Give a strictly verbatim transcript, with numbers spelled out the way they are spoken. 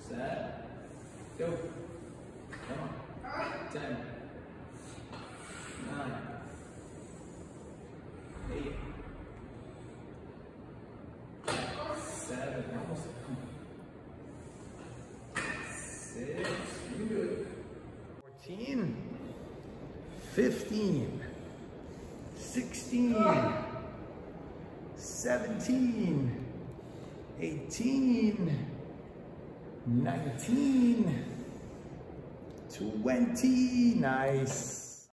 set, go. Come on. ten, nine, eight, seven, almost. Six, you good. fourteen, fifteen, sixteen, seventeen, eighteen, nineteen, twenty, nice.